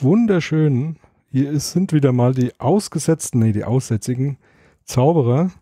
wunderschönen, sind wieder mal die aussätzigen Zauberer,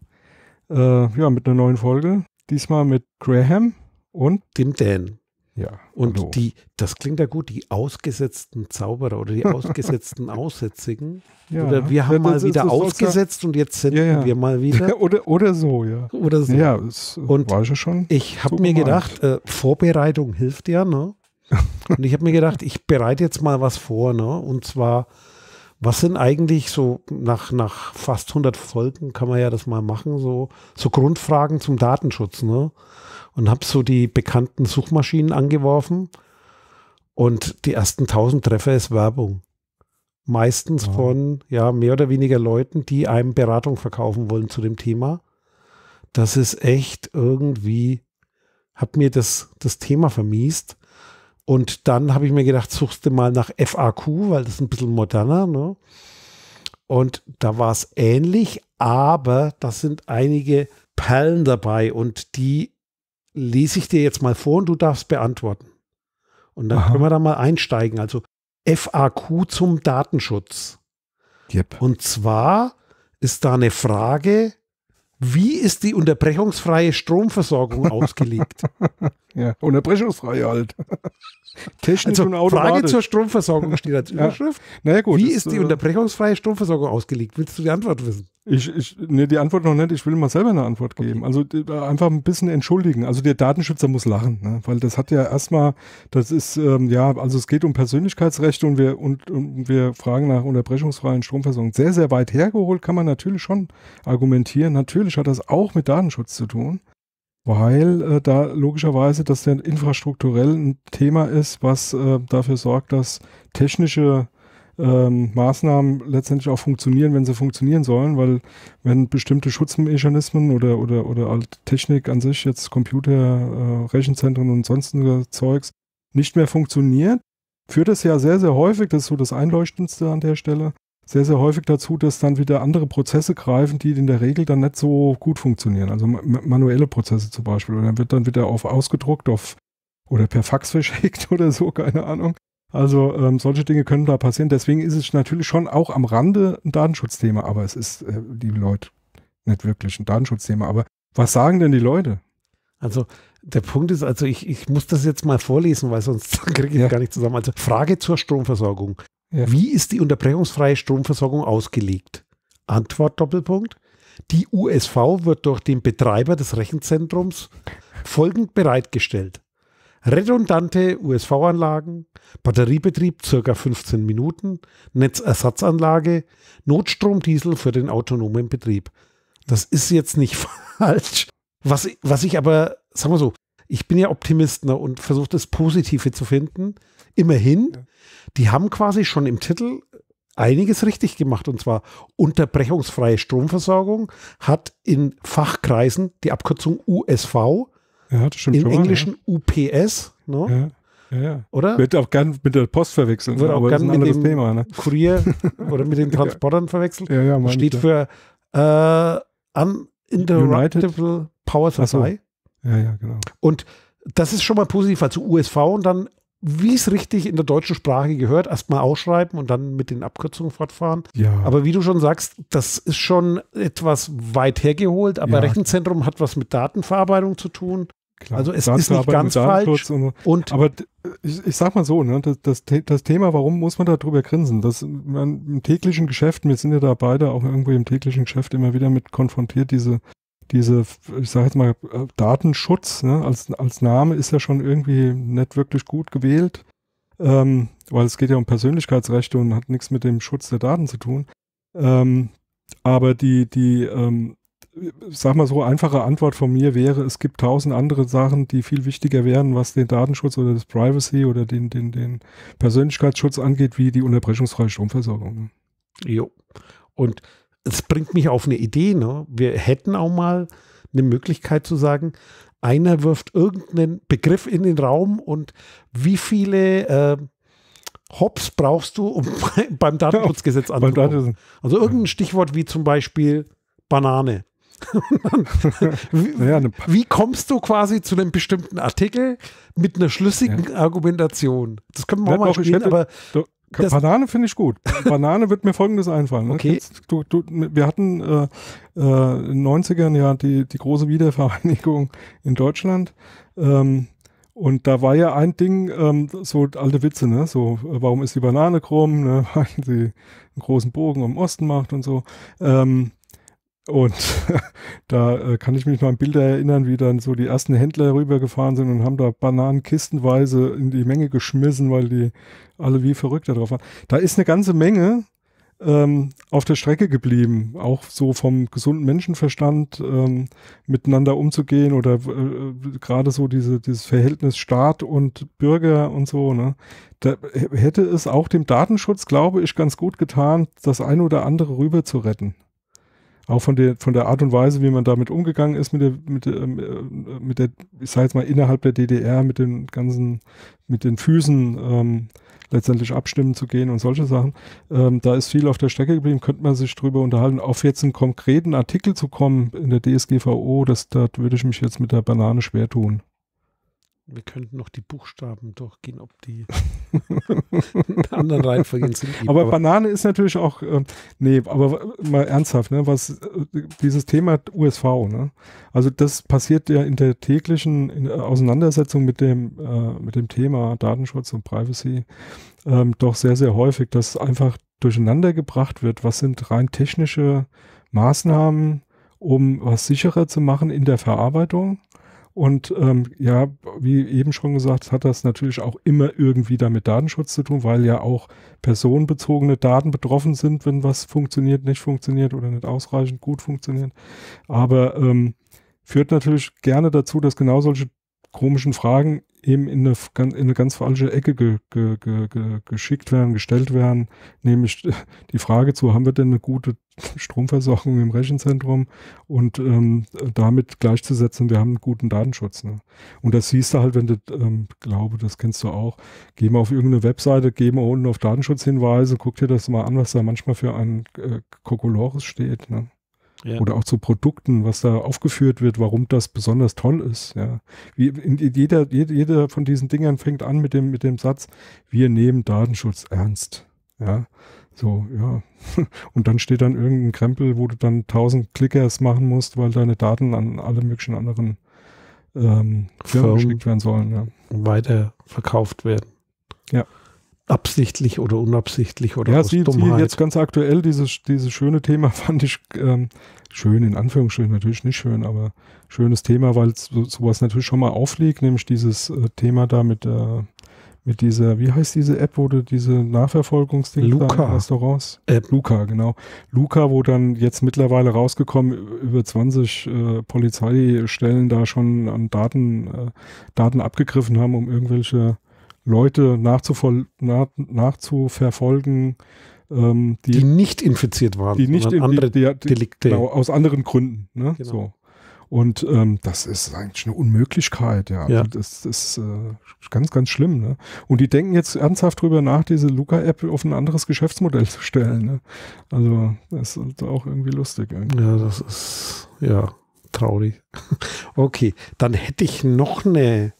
mit einer neuen Folge. Diesmal mit Graham und dem Dan. Ja. Und hallo. das klingt ja gut, die ausgesetzten Zauberer oder die ausgesetzten Aussätzigen. Ja, oder wir haben mal wieder ausgesetzt und jetzt senden wir mal wieder. oder so, ja. Oder so. Ja, das war ja schon. Ich habe mir gedacht, Vorbereitung hilft ja, ne? Und ich habe mir gedacht, ich bereite jetzt mal was vor, ne? Und zwar, was sind eigentlich so, nach fast 100 Folgen kann man ja das mal machen, so Grundfragen zum Datenschutz, ne? Und habe so die bekannten Suchmaschinen angeworfen und die ersten 1000 Treffer ist Werbung. Meistens von, mehr oder weniger Leuten, die einem Beratung verkaufen wollen zu dem Thema. Das ist echt irgendwie, hat mir das Thema vermiest. Und dann habe ich mir gedacht, suchst du mal nach FAQ, weil das ist ein bisschen moderner, ne? Und da war es ähnlich, aber da sind einige Perlen dabei und die lese ich dir jetzt mal vor und du darfst beantworten. Und dann können wir da mal einsteigen. Also FAQ zum Datenschutz. Yep. Und zwar ist da eine Frage, wie ist die unterbrechungsfreie Stromversorgung ausgelegt? Ja, unterbrechungsfrei halt. Technisch und also Frage automatisch. zur Stromversorgung steht als Überschrift. Naja, gut, wie ist die unterbrechungsfreie Stromversorgung ausgelegt? Willst du die Antwort wissen? Die Antwort noch nicht. Ich will mal selber eine Antwort geben. Also einfach ein bisschen entschuldigen. Also der Datenschützer muss lachen, ne? Weil das hat ja erstmal, das ist, also es geht um Persönlichkeitsrechte und wir fragen nach unterbrechungsfreien Stromversorgung. Sehr, sehr weit hergeholt kann man natürlich schon argumentieren. Natürlich hat das auch mit Datenschutz zu tun. Weil da logischerweise das ja infrastrukturell ein Thema ist, was dafür sorgt, dass technische Maßnahmen letztendlich auch funktionieren, wenn sie funktionieren sollen, weil wenn bestimmte Schutzmechanismen oder halt Technik an sich, jetzt Computer, Rechenzentren und sonstiges Zeugs, nicht mehr funktioniert, führt es ja sehr, sehr häufig, das ist so das Einleuchtendste an der Stelle, sehr, sehr häufig dazu, dass dann wieder andere Prozesse greifen, die in der Regel dann nicht so gut funktionieren. Also manuelle Prozesse zum Beispiel. Und dann wird dann wieder ausgedruckt oder per Fax verschickt oder so, keine Ahnung. Also solche Dinge können da passieren. Deswegen ist es natürlich schon auch am Rande ein Datenschutzthema. Aber es ist, liebe Leute, nicht wirklich ein Datenschutzthema. Aber was sagen denn die Leute? Also der Punkt ist, ich muss das jetzt mal vorlesen, weil sonst kriege ich es gar nicht zusammen. Also Frage zur Stromversorgung. Ja. Wie ist die unterbrechungsfreie Stromversorgung ausgelegt? Antwort Doppelpunkt. Die USV wird durch den Betreiber des Rechenzentrums folgend bereitgestellt. Redundante USV-Anlagen, Batteriebetrieb ca. 15 Minuten, Netzersatzanlage, Notstromdiesel für den autonomen Betrieb. Das ist jetzt nicht falsch. Was ich aber, sagen wir so, ich bin ja Optimist, ne, und versuche das Positive zu finden. Immerhin, die haben quasi schon im Titel einiges richtig gemacht, und zwar unterbrechungsfreie Stromversorgung hat in Fachkreisen die Abkürzung USV, im Englischen UPS, ne? Ja. Oder? Wird auch gern mit der Post verwechselt, wird auch aber gern das ist ein mit dem Thema, ne? Kurier oder mit den Transportern verwechselt. Steht für Uninterruptible Power Supply. Ja, genau. Und das ist schon mal positiv, also USV und dann, wie es richtig in der deutschen Sprache gehört, erstmal ausschreiben und dann mit den Abkürzungen fortfahren. Ja. Aber wie du schon sagst, das ist schon etwas weit hergeholt, aber Rechenzentrum hat was mit Datenverarbeitung zu tun. Klar. Also es ist nicht ganz falsch. Aber ich sag mal so, ne, das Thema, warum muss man da drüber grinsen? Im täglichen Geschäft, wir sind ja da beide auch irgendwo im täglichen Geschäft immer wieder mit konfrontiert, diese, ich sage jetzt mal, Datenschutz, ne, als Name ist ja schon irgendwie nicht wirklich gut gewählt, weil es geht ja um Persönlichkeitsrechte und hat nichts mit dem Schutz der Daten zu tun. Aber sag mal so, einfache Antwort von mir wäre, es gibt 1000 andere Sachen, die viel wichtiger wären, was den Datenschutz oder das Privacy oder den Persönlichkeitsschutz angeht, wie die unterbrechungsfreie Stromversorgung. Jo. Und es bringt mich auf eine Idee, ne? Wir hätten auch mal eine Möglichkeit zu sagen, einer wirft irgendeinen Begriff in den Raum und wie viele Hops brauchst du, um beim Datenschutzgesetz anzukommen? Also irgendein Stichwort wie zum Beispiel Banane. Wie kommst du quasi zu einem bestimmten Artikel mit einer schlüssigen Argumentation? Das können wir auch mal spielen, aber Banane finde ich gut. Banane wird mir Folgendes einfallen. Ne? Okay. Wir hatten in den 90ern ja die große Wiedervereinigung in Deutschland. Und da war ja ein Ding, so alte Witze, ne? So, warum ist die Banane krumm? Ne? Weil sie einen großen Bogen um den Osten macht und so. Und da kann ich mich noch an Bilder erinnern, wie dann so die ersten Händler rübergefahren sind und haben da Bananen kistenweise in die Menge geschmissen, weil die alle wie verrückt da drauf waren. Da ist eine ganze Menge auf der Strecke geblieben, auch so vom gesunden Menschenverstand miteinander umzugehen oder gerade so dieses Verhältnis Staat und Bürger und so. Ne? Da hätte es auch dem Datenschutz, glaube ich, ganz gut getan, das eine oder andere rüber zu retten. Auch von der Art und Weise, wie man damit umgegangen ist mit der, ich sage jetzt mal, innerhalb der DDR mit den Füßen letztendlich abstimmen zu gehen und solche Sachen. Da ist viel auf der Strecke geblieben, könnte man sich drüber unterhalten. Auf jetzt einen konkreten Artikel zu kommen in der DSGVO, da würde ich mich jetzt mit der Banane schwer tun. Wir könnten noch die Buchstaben durchgehen, ob die in anderen Reihenfolgen sind. Aber Banane ist natürlich auch, aber mal ernsthaft, ne, dieses Thema USV, ne? Also das passiert ja in der täglichen Auseinandersetzung mit dem Thema Datenschutz und Privacy doch sehr, sehr häufig, dass einfach durcheinander gebracht wird, was sind rein technische Maßnahmen, um was sicherer zu machen in der Verarbeitung. Und wie eben schon gesagt, hat das natürlich auch immer irgendwie da mit Datenschutz zu tun, weil ja auch personenbezogene Daten betroffen sind, wenn was funktioniert, nicht funktioniert oder nicht ausreichend gut funktioniert. Aber führt natürlich gerne dazu, dass genau solche komischen Fragen eben in eine ganz falsche Ecke geschickt werden, gestellt werden. Nämlich die Frage zu, haben wir denn eine gute Stromversorgung im Rechenzentrum und damit gleichzusetzen, wir haben einen guten Datenschutz. Ne? Und das siehst du halt, wenn du, glaube, das kennst du auch, geh mal auf irgendeine Webseite, geh mal unten auf Datenschutzhinweise, guck dir das mal an, was da manchmal für ein Kokolores steht. Ne? Ja. Oder auch zu Produkten, was da aufgeführt wird, warum das besonders toll ist. Ja. Jeder von diesen Dingern fängt an mit dem Satz, wir nehmen Datenschutz ernst. Ja, so, ja. Und dann steht dann irgendein Krempel, wo du dann 1000 Clickers machen musst, weil deine Daten an alle möglichen anderen Firmen geschickt werden sollen. Ja. Weiter verkauft werden. Ja. Absichtlich oder unabsichtlich oder aus Dummheit. Ja, jetzt ganz aktuell, dieses schöne Thema fand ich schön, in Anführungsstrichen, natürlich nicht schön, aber schönes Thema, weil sowas natürlich schon mal aufliegt, nämlich dieses Thema da mit dieser, wie heißt diese App, wo du diese Nachverfolgungsdinge in Restaurants? Luca, genau. Luca, wo dann jetzt mittlerweile rausgekommen, über 20 Polizeistellen da schon an Daten abgegriffen haben, um irgendwelche Leute nachzuverfolgen, die nicht infiziert waren, die nicht andere Delikte. Genau, aus anderen Gründen. Ne? Genau. So. Und das ist eigentlich eine Unmöglichkeit. Ja. Also das ist ganz, ganz schlimm. Ne? Und die denken jetzt ernsthaft drüber nach, diese Luca-App auf ein anderes Geschäftsmodell zu stellen. Ne? Also das ist auch irgendwie lustig. Irgendwie. Ja, das ist traurig. Okay, dann hätte ich noch eine.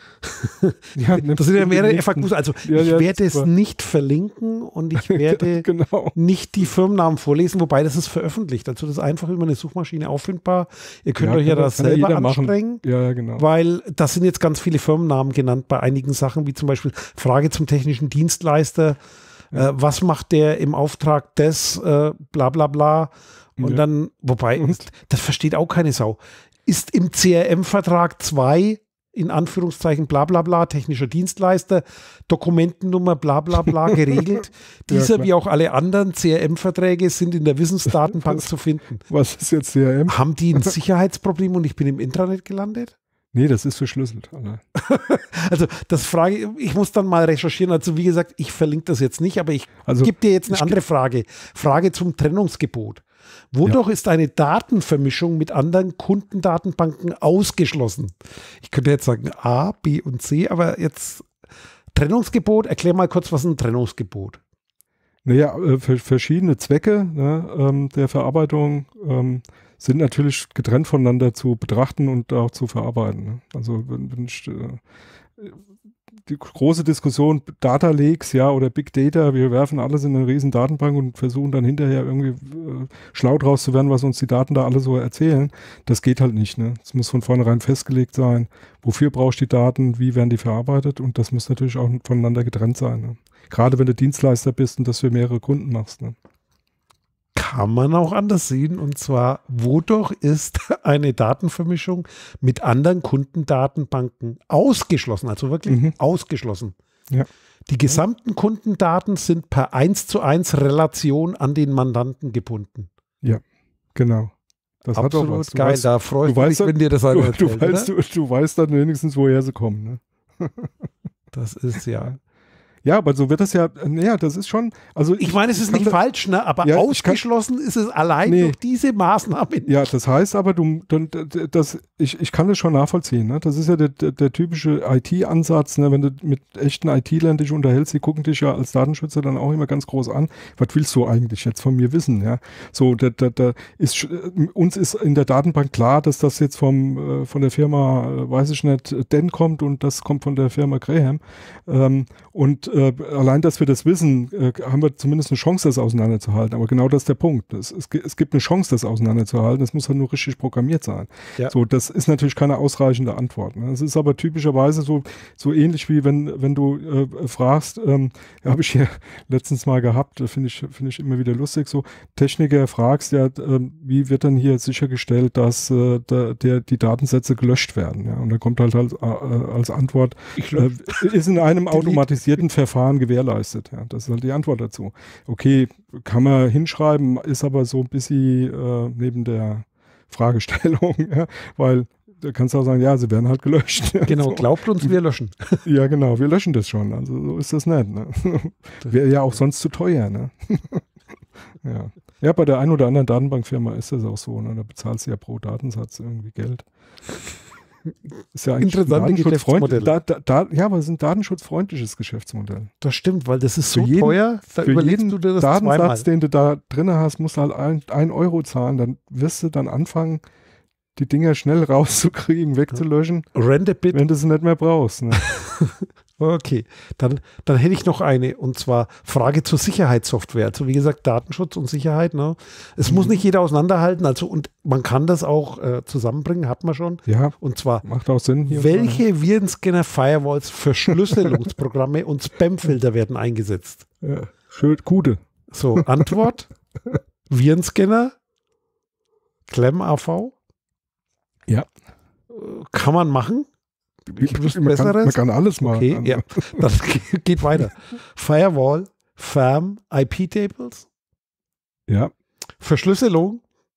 Das sind ja mehrere FAQs, also ich werde es nicht verlinken und ich werde nicht die Firmennamen vorlesen, wobei das ist veröffentlicht, also das ist einfach über eine Suchmaschine auffindbar. Ihr könnt euch ja das selber anstrengen, weil das sind jetzt ganz viele Firmennamen genannt bei einigen Sachen, wie zum Beispiel Frage zum technischen Dienstleister, was macht der im Auftrag des bla bla bla und dann, wobei, das versteht auch keine Sau, ist im CRM-Vertrag 2 in Anführungszeichen bla bla bla, technischer Dienstleister, Dokumentennummer bla bla bla geregelt. Dieser wie auch alle anderen CRM-Verträge sind in der Wissensdatenbank zu finden. Was ist jetzt CRM? Haben die ein Sicherheitsproblem und ich bin im Intranet gelandet? Nee, das ist verschlüsselt. Also das Frage, ich muss dann mal recherchieren. Also wie gesagt, ich verlinke das jetzt nicht, aber ich gebe dir jetzt eine andere Frage. Frage zum Trennungsgebot. Wodurch ist eine Datenvermischung mit anderen Kundendatenbanken ausgeschlossen? Ich könnte jetzt sagen A, B und C, aber jetzt Trennungsgebot, erklär mal kurz, was ist ein Trennungsgebot? Naja, verschiedene Zwecke der Verarbeitung sind natürlich getrennt voneinander zu betrachten und auch zu verarbeiten. Ne? Also wenn ich die große Diskussion Data Lakes, ja, oder Big Data, wir werfen alles in eine riesen Datenbank und versuchen dann hinterher irgendwie schlau draus zu werden, was uns die Daten da alle so erzählen. Das geht halt nicht, ne? Es muss von vornherein festgelegt sein, wofür brauchst du die Daten, wie werden die verarbeitet, und das muss natürlich auch voneinander getrennt sein, ne? Gerade wenn du Dienstleister bist und das für mehrere Kunden machst, ne? Kann man auch anders sehen, und zwar, wodurch ist eine Datenvermischung mit anderen Kundendatenbanken ausgeschlossen, also wirklich ausgeschlossen. Ja. Die gesamten Kundendaten sind per 1:1 Relation an den Mandanten gebunden. Ja, genau. Das absolut hat auch was. Geil, da freust du dich, wenn dir das einer erzählt, du weißt dann wenigstens, woher sie kommen, ne? Das ist ja... Ja, aber so wird das ja, naja, das ist schon, also ich meine, es ist nicht falsch, ne? Aber ja, ausgeschlossen ist es allein durch diese Maßnahme. Ja, das heißt aber, ich kann das schon nachvollziehen, ne? Das ist ja der typische IT-Ansatz, ne? Wenn du mit echten IT-Lern dich unterhältst, die gucken dich ja als Datenschützer dann auch immer ganz groß an. Was willst du eigentlich jetzt von mir wissen, ja? So, uns ist in der Datenbank klar, dass das jetzt von der Firma, weiß ich nicht, Den kommt, und das kommt von der Firma Graham. Allein, dass wir das wissen, haben wir zumindest eine Chance, das auseinanderzuhalten. Aber genau das ist der Punkt. Es gibt eine Chance, das auseinanderzuhalten. Es muss halt nur richtig programmiert sein. Ja. So, das ist natürlich keine ausreichende Antwort, ne? Es ist aber typischerweise so ähnlich wie wenn du fragst, habe ich hier letztens mal gehabt, finde ich immer wieder lustig, so Techniker fragst, ja, wie wird dann hier sichergestellt, dass die Datensätze gelöscht werden? Ja? Und dann kommt halt als Antwort, ist in einem automatisierten Verfahren gewährleistet. Ja, das ist halt die Antwort dazu. Okay, kann man hinschreiben, ist aber so ein bisschen neben der Fragestellung, ja, weil da kannst du auch sagen, ja, sie werden halt gelöscht. Ja, genau, so. Glaubt uns, wir löschen. Ja, genau, wir löschen das schon. Also so ist das nicht. Ne? Wäre ja auch sonst zu teuer. Ne? Ja, bei der einen oder anderen Datenbankfirma ist das auch so. Ne? Da bezahlst du ja pro Datensatz irgendwie Geld. Ist ja eigentlich interessante Geschäftsmodell. Ja, aber es ist ein datenschutzfreundliches Geschäftsmodell. Das stimmt, weil das ist so teuer, da überlegst du dir das Datensatz, zweimal. Den du da drin hast, musst du halt 1 Euro zahlen, dann wirst du dann anfangen, die Dinger schnell rauszukriegen, wegzulöschen, wenn du sie nicht mehr brauchst. Ne? Okay, dann hätte ich noch eine, und zwar Frage zur Sicherheitssoftware. Also wie gesagt, Datenschutz und Sicherheit. Ne? Es muss nicht jeder auseinanderhalten, also, und man kann das auch zusammenbringen, hat man schon. Ja, und zwar, macht auch Sinn hier. Welche Virenscanner, Firewalls, Verschlüsselungsprogramme und Spamfilter werden eingesetzt? Ja, schön, gute. So, Antwort, Virenscanner, ClamAV. Ja. Kann man machen? Man kann alles machen. Okay, ja, das geht weiter. Firewall, FAM, IP-Tables. Ja. Verschlüsselung.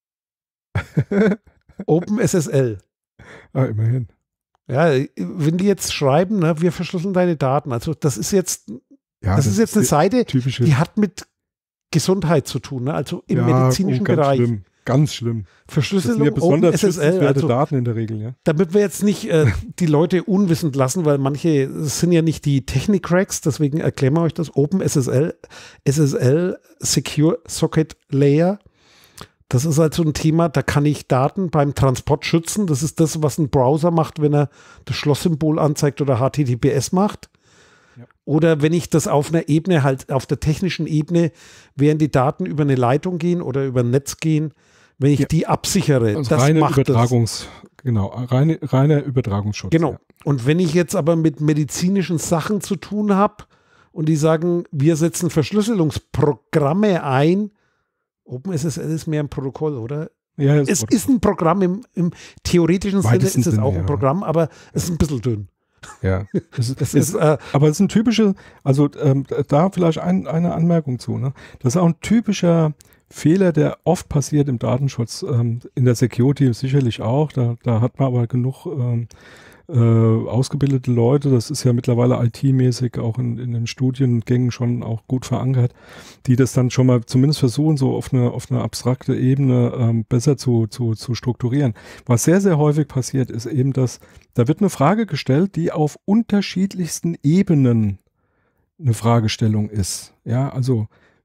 OpenSSL. Ah, immerhin. Ja, wenn die jetzt schreiben, ne, wir verschlüsseln deine Daten, also das ist jetzt, das ist jetzt eine Seite, die hat mit Gesundheit zu tun, ne? Also im medizinischen Bereich. Schlimm. Ganz schlimm. Verschlüsselung, das sind ja besonders SSL, also Daten in der Regel, ja. Damit wir jetzt nicht die Leute unwissend lassen, weil manche sind ja nicht die Technik-Cracks, deswegen erklären wir euch das. OpenSSL, SSL, Secure Socket Layer. Das ist also ein Thema, da kann ich Daten beim Transport schützen. Das ist das, was ein Browser macht, wenn er das Schlosssymbol anzeigt oder HTTPS macht. Ja. Oder wenn ich das auf einer Ebene, halt auf der technischen Ebene, während die Daten über eine Leitung gehen oder über ein Netz gehen, wenn ich die absichere, also das reine macht reiner Übertragungsschutz. Genau. Ja. Und wenn ich jetzt aber mit medizinischen Sachen zu tun habe und die sagen, wir setzen Verschlüsselungsprogramme ein, OpenSSL ist mehr ein Protokoll, oder? Ja, es ist ein Programm, im theoretischen Sinne ist es auch ein Programm, aber es ist ein bisschen dünn. Ja, aber es ist ein typischer, also da vielleicht eine Anmerkung zu, ne? Das ist auch ein typischer Fehler, der oft passiert im Datenschutz, in der Security sicherlich auch, da hat man aber genug ausgebildete Leute, das ist ja mittlerweile IT-mäßig auch in den Studiengängen schon auch gut verankert, die das dann schon mal zumindest versuchen, so auf eine abstrakte Ebene besser zu strukturieren. Was sehr, sehr häufig passiert, ist eben, dass da wird eine Frage gestellt, die auf unterschiedlichsten Ebenen eine Fragestellung ist. Ja, also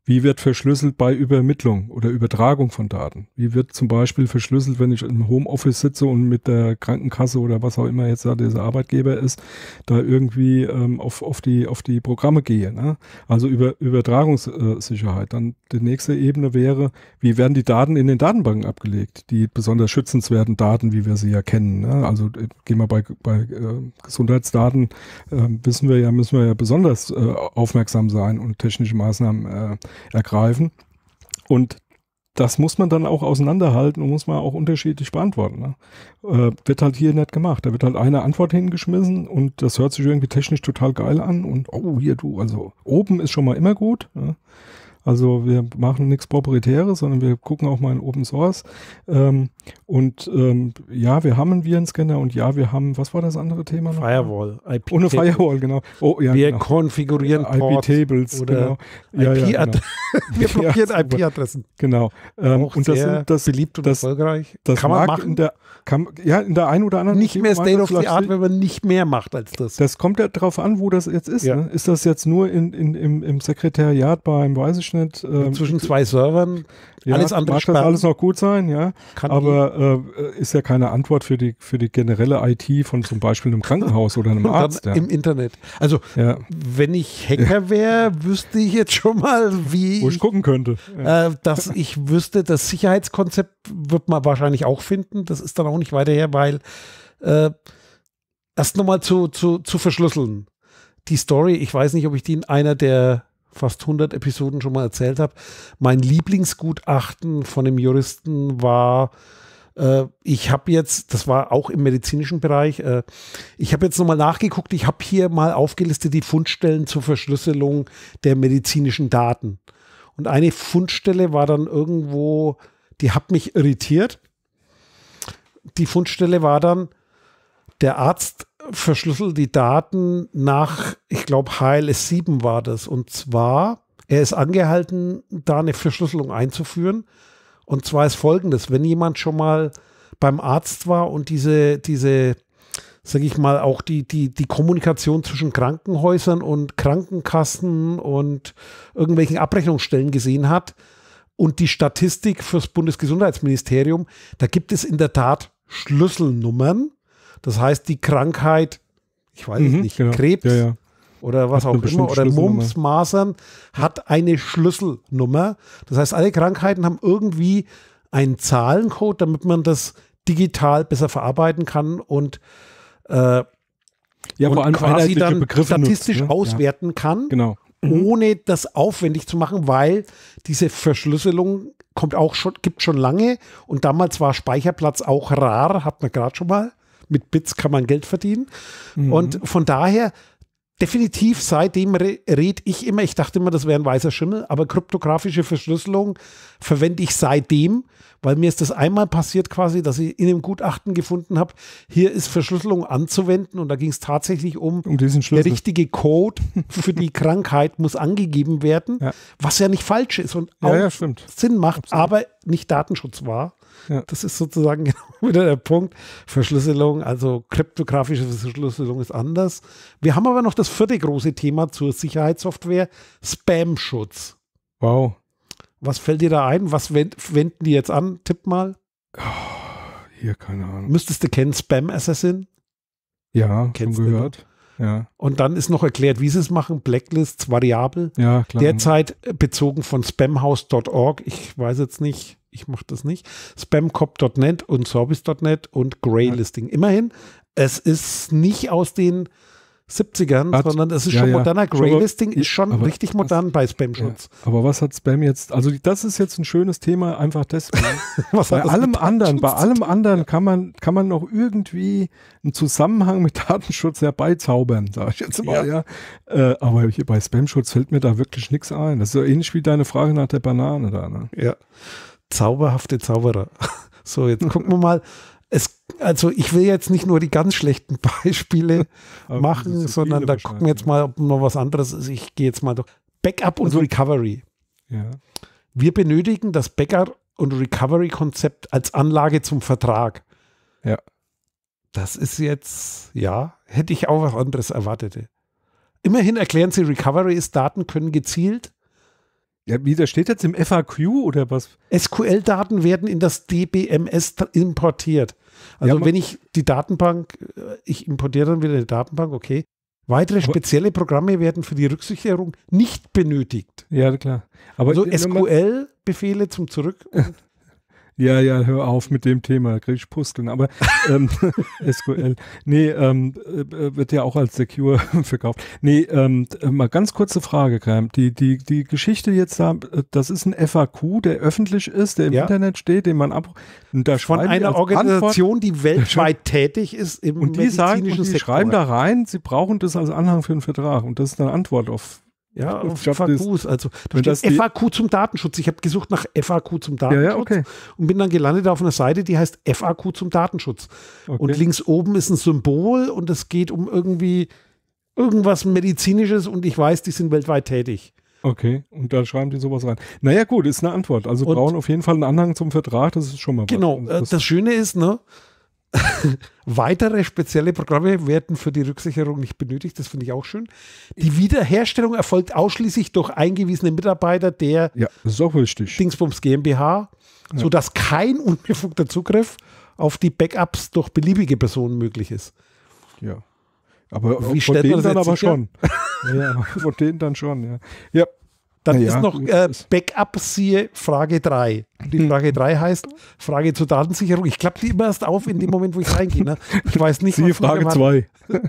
Wie wird verschlüsselt bei Übermittlung oder Übertragung von Daten? Wie wird zum Beispiel verschlüsselt, wenn ich im Homeoffice sitze und mit der Krankenkasse oder was auch immer jetzt da dieser Arbeitgeber ist, da irgendwie auf die Programme gehe? Ne? Also über Übertragungssicherheit. Dann die nächste Ebene wäre, wie werden die Daten in den Datenbanken abgelegt? Die besonders schützenswerten Daten, wie wir sie ja kennen. Ne? Also gehen wir bei Gesundheitsdaten, müssen wir ja besonders aufmerksam sein und technische Maßnahmen ergreifen. Und das muss man dann auch auseinanderhalten und muss man auch unterschiedlich beantworten. Ne? Wird halt hier nicht gemacht. Da wird halt eine Antwort hingeschmissen und das hört sich irgendwie technisch total geil an und also oben ist schon mal immer gut. Ne? Also wir machen nichts Proprietäres, sondern wir gucken auch mal in Open Source. Ja, wir haben einen Virenscanner und ja, wir haben, was war das andere Thema noch? Firewall. IP ohne Firewall, genau. Oh, ja, wir genau. konfigurieren IP-Tables, oder genau. genau. Wir blockieren IP-Adressen. Genau. Und das beliebt und erfolgreich. Das kann man machen. In der einen oder anderen nicht mehr State of the Art, wenn man nicht mehr macht als das. Das kommt ja darauf an, wo das jetzt ist. Ja. Ne? Ist das jetzt nur im Sekretariat beim, weiß ich nicht. Zwischen zwei Servern. Ja, alles andere mag das alles noch gut sein, ja. Aber ist ja keine Antwort für die generelle IT von zum Beispiel einem Krankenhaus oder einem Arzt. Ja. Im Internet. Also, wenn ich Hacker wäre, wüsste ich jetzt schon mal, wo ich gucken könnte. Ja. Dass ich wüsste, das Sicherheitskonzept wird man wahrscheinlich auch finden. Das ist dann auch nicht weiter her, weil erst nochmal zu verschlüsseln. Die Story, ich weiß nicht, ob ich die in einer der fast 100 Episoden schon mal erzählt habe. Mein Lieblingsgutachten von dem Juristen war, ich habe jetzt, das war auch im medizinischen Bereich, ich habe jetzt nochmal nachgeguckt, ich habe hier mal aufgelistet die Fundstellen zur Verschlüsselung der medizinischen Daten. Und eine Fundstelle war dann irgendwo, die hat mich irritiert. Die Fundstelle war dann, der Arzt verschlüsselt die Daten nach, ich glaube, HLS 7 war das. Und zwar, er ist angehalten, da eine Verschlüsselung einzuführen. Und zwar ist folgendes, wenn jemand schon mal beim Arzt war und diese sage ich mal, auch die Kommunikation zwischen Krankenhäusern und Krankenkassen und irgendwelchen Abrechnungsstellen gesehen hat und die Statistik fürs Bundesgesundheitsministerium, da gibt es in der Tat Schlüsselnummern. Das heißt, die Krankheit, ich weiß es nicht, genau. Krebs oder was auch immer, oder Mumps, Masern, hat eine Schlüsselnummer. Das heißt, alle Krankheiten haben irgendwie einen Zahlencode, damit man das digital besser verarbeiten kann und vor allem quasi dann Begriffe statistisch nutzt, ne? auswerten kann, genau. Ohne das aufwendig zu machen, weil diese Verschlüsselung gibt schon lange und damals war Speicherplatz auch rar, hat man gerade schon mal. Mit Bits kann man Geld verdienen. Und von daher, definitiv seitdem rede ich immer, ich dachte immer, das wäre ein weißer Schimmel, aber kryptografische Verschlüsselung verwende ich seitdem, weil mir ist das einmal passiert quasi, dass ich in einem Gutachten gefunden habe, hier ist Verschlüsselung anzuwenden und da ging es tatsächlich um diesen Schlüssel. Der richtige Code für die Krankheit muss angegeben werden, was ja nicht falsch ist und auch Sinn macht, absolut. Aber nicht Datenschutz war. Ja. Das ist sozusagen genau wieder der Punkt. Verschlüsselung, also kryptografische Verschlüsselung ist anders. Wir haben aber noch das vierte große Thema zur Sicherheitssoftware, Spam-Schutz. Wow. Was fällt dir da ein? Was wenden die jetzt an? Tipp mal. Hier, keine Ahnung. Müsstest du kennen, Spam Assassin? Ja, schon gehört. Ja. Und dann ist noch erklärt, wie sie es machen. Blacklists, variabel. Ja, klar. Derzeit bezogen von spamhouse.org. Ich weiß jetzt nicht, ich mache das nicht. Spamcop.net und Sorbis.net und Greylisting. Immerhin, es ist nicht aus den 70ern, sondern es ist schon moderner. Greylisting ist schon richtig modern bei Spam-Schutz. Ja. Aber was hat Spam jetzt, also das ist jetzt ein schönes Thema, einfach deswegen. Bei allem anderen kann man noch irgendwie einen Zusammenhang mit Datenschutz herbeizaubern, sage ich jetzt mal, ja. Aber hier bei Spam-Schutz fällt mir da wirklich nichts ein. Das ist so ähnlich wie deine Frage nach der Banane da, ne? Ja. Zauberhafte Zauberer. So, jetzt gucken wir mal. Also ich will jetzt nicht nur die ganz schlechten Beispiele machen, sondern da gucken wir jetzt mal, ob noch was anderes ist. Ich gehe jetzt mal durch. Backup und Recovery. Ja. Wir benötigen das Backup und Recovery-Konzept als Anlage zum Vertrag. Ja. Das ist jetzt, hätte ich auch was anderes erwartet. Immerhin erklären sie, Recovery ist, Daten können gezielt Ja, wie, das steht jetzt im FAQ oder was? SQL-Daten werden in das DBMS importiert. Also Ja, wenn ich die Datenbank, ich importiere dann wieder die Datenbank, okay. Weitere spezielle Programme werden für die Rücksicherung nicht benötigt. Ja, klar. Aber Also SQL-Befehle zum Zurück. Ja, hör auf mit dem Thema, da krieg ich Pusteln, aber SQL, nee, wird ja auch als Secure verkauft. Nee, mal ganz kurze Frage, Graham, die Geschichte jetzt da, das ist ein FAQ, der öffentlich ist, der im Internet steht, den man und da von einer Organisation, die weltweit tätig ist im medizinischen Sektor. Die schreiben da rein, sie brauchen das als Anhang für einen Vertrag und das ist eine Antwort auf FAQs, also da steht FAQ zum Datenschutz. Ich habe gesucht nach FAQ zum Datenschutz und bin dann gelandet auf einer Seite, die heißt FAQ zum Datenschutz. Okay. Und links oben ist ein Symbol und es geht um irgendwas Medizinisches und ich weiß, die sind weltweit tätig. Okay, und da schreiben die sowas rein. Naja gut, ist eine Antwort. Also brauchen auf jeden Fall einen Anhang zum Vertrag, das ist schon mal was. Genau, das Schöne ist, ne? Weitere spezielle Programme werden für die Rücksicherung nicht benötigt, das finde ich auch schön. Die Wiederherstellung erfolgt ausschließlich durch eingewiesene Mitarbeiter der das ist auch wichtig. Dingsbums GmbH, sodass kein unbefugter Zugriff auf die Backups durch beliebige Personen möglich ist. Ja, aber wie von denen dann aber sicher? schon. Ja, von denen dann schon, ja. Ja. Dann ist noch Backup siehe Frage 3. Die Frage 3 heißt Frage zur Datensicherung. Ich klappe die immer erst auf in dem Moment, wo ich reingehe. Ne? Ich weiß nicht, siehe Frage 2.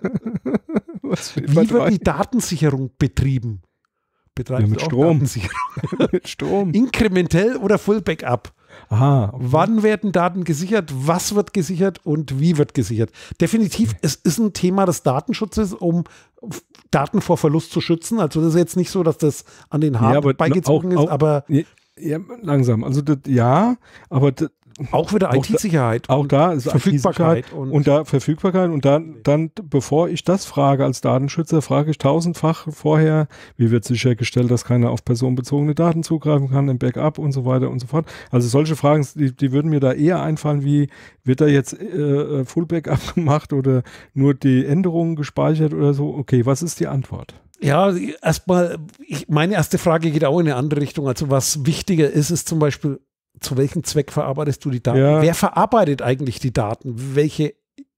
Wie wird die Datensicherung betrieben? Ja, mit Strom. Mit Strom. Inkrementell oder Full Backup? Aha. Okay. Wann werden Daten gesichert? Was wird gesichert und wie wird gesichert? Definitiv, es ist ein Thema des Datenschutzes, um Daten vor Verlust zu schützen. Also das ist jetzt nicht so, dass das an den Haaren beigezogen ist, aber ja, langsam. Also aber auch wieder IT-Sicherheit. Auch da ist Verfügbarkeit. Und da Verfügbarkeit. Und dann, bevor ich das frage als Datenschützer, frage ich tausendfach vorher, wie wird sichergestellt, dass keiner auf personenbezogene Daten zugreifen kann, im Backup und so weiter und so fort. Also solche Fragen, die würden mir da eher einfallen, wie wird da jetzt Full Backup gemacht oder nur die Änderungen gespeichert oder so? Okay, was ist die Antwort? Ja, erstmal, meine erste Frage geht auch in eine andere Richtung. Also was wichtiger ist zum Beispiel, zu welchem Zweck verarbeitest du die Daten? Ja. Wer verarbeitet eigentlich die Daten? Welche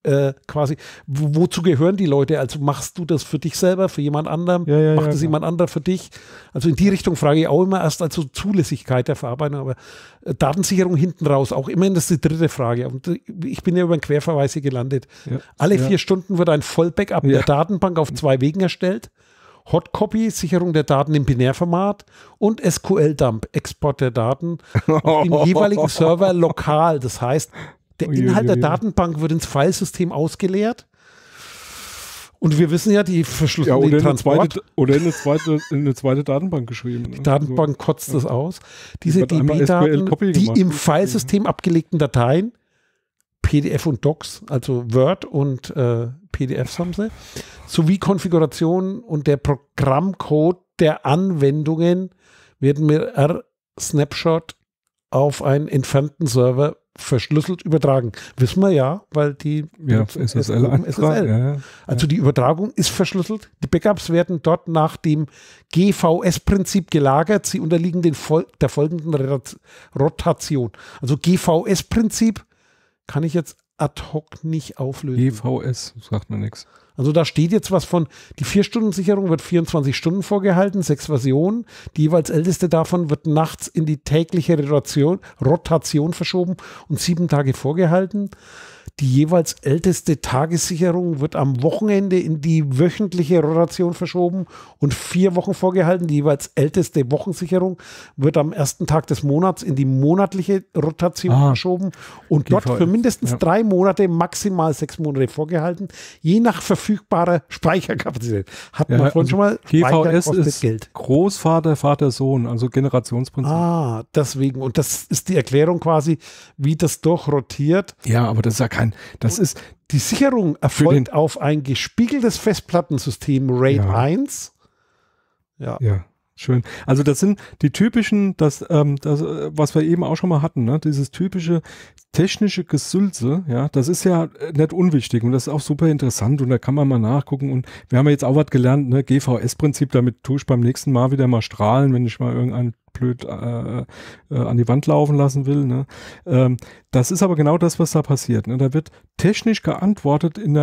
wozu gehören die Leute? Also machst du das für dich selber, für jemand anderem? Macht das jemand anderer für dich? Also in die Richtung frage ich auch immer erst, also Zulässigkeit der Verarbeitung, aber Datensicherung hinten raus, auch immerhin, das ist die dritte Frage. Und ich bin ja über einen Querverweis hier gelandet. Ja. Alle 4 Stunden wird ein Vollbackup der Datenbank auf 2 Wegen erstellt. Hotcopy, Sicherung der Daten im Binärformat und SQL-Dump, Export der Daten auf dem jeweiligen Server lokal. Das heißt, der Inhalt der Datenbank wird ins Filesystem ausgeleert und wir wissen ja, die verschlüsseln den Transport. Oder in eine zweite Datenbank geschrieben. Die Datenbank kotzt das aus. Diese DB-Daten, die im Filesystem abgelegten Dateien, PDF und Docs, also Word und PDFs haben sie, sowie Konfiguration und der Programmcode der Anwendungen werden mit R-Snapshot auf einen entfernten Server verschlüsselt übertragen. Wissen wir ja, weil die SSL. Also die Übertragung ist verschlüsselt. Die Backups werden dort nach dem GVS-Prinzip gelagert. Sie unterliegen der folgenden Rotation. Also GVS-Prinzip kann ich jetzt ad hoc nicht auflösen. GVS, sagt mir nichts. Also da steht jetzt was von, die 4-Stunden-Sicherung wird 24 Stunden vorgehalten, 6 Versionen. Die jeweils älteste davon wird nachts in die tägliche Rotation verschoben und 7 Tage vorgehalten. Die jeweils älteste Tagessicherung wird am Wochenende in die wöchentliche Rotation verschoben und 4 Wochen vorgehalten. Die jeweils älteste Wochensicherung wird am ersten Tag des Monats in die monatliche Rotation verschoben und dort für mindestens 3 Monate, maximal 6 Monate vorgehalten, je nach verfügbarer Speicherkapazität. Hat man vorhin schon mal. GVS ist Geld. Großvater, Vater, Sohn, also Generationsprinzip. Deswegen. Und das ist die Erklärung quasi, wie das durchrotiert. Ja, aber das ist ja das ist die Sicherung erfolgt auf ein gespiegeltes Festplattensystem RAID 1. Ja, schön. Also das sind die typischen, das was wir eben auch schon mal hatten, ne? Dieses typische technische Gesülze, ja, das ist ja nicht unwichtig und das ist auch super interessant und da kann man mal nachgucken und wir haben ja jetzt auch was gelernt, ne? GVS-Prinzip, damit tue ich beim nächsten Mal wieder mal strahlen, wenn ich mal irgendein blöd an die Wand laufen lassen will. Ne? Das ist aber genau das, was da passiert. Ne? Da wird technisch geantwortet in